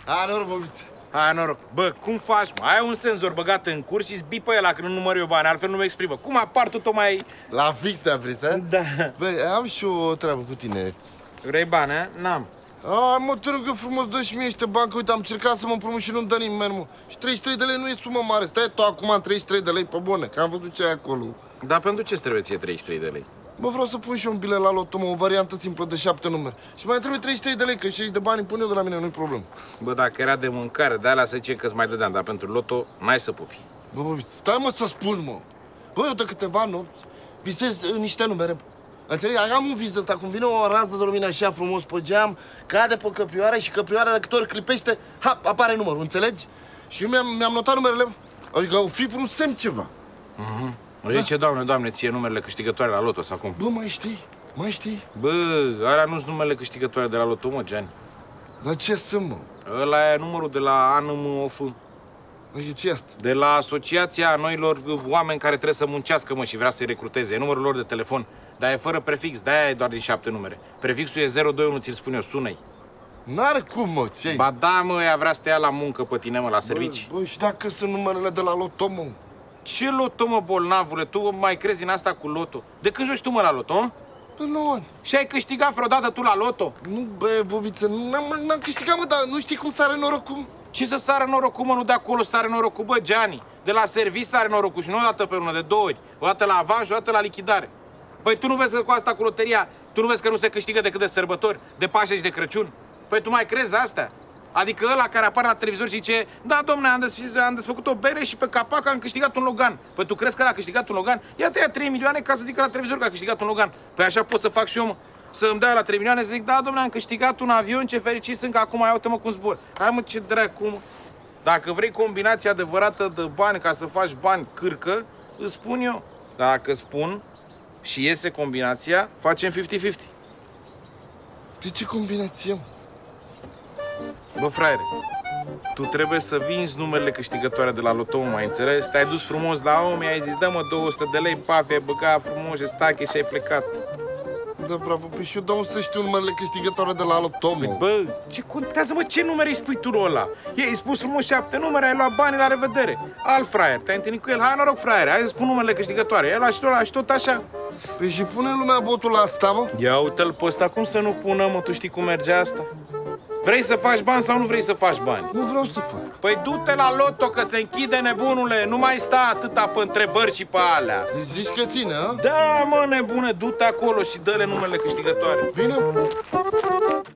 Hai, noroc, bobiță. Hai, noroc. Bă, cum faci, mă? Ai un senzor băgat în curs și zbi pe ăla când nu număr eu bani, altfel nu mă exprimă. Cum apar tu tot mai... La fix te-a prins, a? Da. Băi, am și o treabă cu tine. Vrei bani, a? N-am. Mă, te rog eu frumos, dă și mie niște bani, că uite, am încercat să mă împrumut și nu-mi dă nimeni, mă. Și 33 de lei nu e sumă mare. Stai tu acum în 33 de lei pe bune, că am văzut ce ai acolo. Dar pentru ce trebuie ție 33 de lei? Bă, vreau să pun și eu un bilet la loto, mă, o variantă simplă de 7 numere. Și mai trebuie 33 de lei, că 60 de bani îmi pun eu de la mine, nu-i problemă. Bă, dacă era de mâncare, de alea să zice că-ți mai dădeam, dar pentru loto n-ai să pupi. Bă, bobiță, stai mă să spun, mă. Bă, eu de câteva nopți visez niște numere. Înțelegi? Am un vis de ăsta, cum vine o rază de lumină așa frumos pe geam, cade pe căprioară și căprioara de câte ori clipește, hap, apare numărul, înțelegi? Și eu mi-am notat numerele, adică au fi vreun semn ceva. Zice, Doamne, ție numerele câștigătoare la loto sau cum? Bă, mai știi? Mai știi? Bă, alea nu-s numerele câștigătoare de la loto, mă, Gianni. Dar ce sunt, mă? Ăla e numărul de la ANMOF. Adică ce asta? De la Asociația Noilor Oameni care trebuie să muncească, mă, și vrea să-i recruteze. E numărul lor de telefon, dar e fără prefix, de-aia e doar din 7 numere. Prefixul e 021, ți-l spun eu, sună-i. N-are cum, mă, ce-i? Ba da, mă, ea vrea să te ia la muncă pe tine, mă, la servici. Bă, și dacă sunt numerele de la loto, mă? Ce loto, mă, bolnavule? Tu mai crezi în asta cu loto? De când joci tu, mă, la loto, a? De 9 ani. Și ai câștigat vreodată tu la loto? Nu, bă, bobiță, n-am câștigat, mă, dar nu știi cum sare norocul? Ce să sară norocul, mă? Nu de acolo sare norocul, bă, Gianni. De la servici sare norocul și nu o dată pe lună, de 2 ori. O dată la avans și o dată la lichidare. Păi tu nu vezi că cu asta, cu loteria, tu nu vezi că nu se câștigă decât de sărbători, de Paște și de Crăciun? Păi tu mai crezi astea? Adică ăla care apare la televizor și zice: da, domne, am desfăcut o bere și pe capac am câștigat un Logan. Păi tu crezi că a câștigat un Logan? Ia tăia 3 milioane ca să zică la televizor că a câștigat un Logan. Păi așa pot să fac și eu, mă. Să îmi dea la 3 milioane, să zic: da, domne, am câștigat un avion, ce fericit sunt că acum ia uite-mă cum zbor. Hai, mă, ce dracu, mă. Dacă vrei combinația adevărată de bani ca să faci bani cârcă, îți spun eu. Dacă spun și iese combinația, facem 50-50. De ce combinație, mă? Bă, fraiere, tu trebuie să vinzi numerele câștigătoare de la loto, mai înțeles? Te-ai dus frumos la om, i-ai zis: dă-mă 200 de lei, paf, ai băgat frumos și stache și ai plecat. Da, bravo, păi și eu dau să știu numerele câștigătoare de la loto, mă. Bă, ce contează, mă, ce numere îi spui tu ăla? I-ai spus frumos 7 numere, ai luat banii, la revedere. Alt fraier, te-ai întâlnit cu el: hai, noroc, fraiere, hai să spun numerele câștigătoare. Ai luat și ăla și tot așa. Păi și pune lumea botul la asta, mă? Ia uite-l pe ăsta, cum să nu pună, mă, tu știi cum merge asta? Vrei să faci bani sau nu vrei să faci bani? Nu vreau să fac. Păi du-te la loto că se închide, nebunule, nu mai sta atâta pe întrebări și pe alea. Deci zici că ține, a? Da, mă, nebune, du-te acolo și dă-le numerele câștigătoare. Bine?